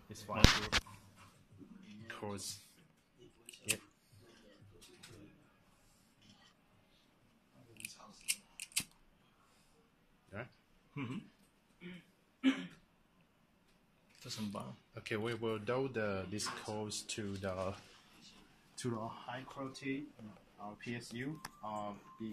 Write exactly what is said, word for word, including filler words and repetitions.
It's fine. Course. Yep. Alright. Mm-hmm. Doesn't bother. Okay, we will do the this course to the to the high quality uh, P S U. Uh,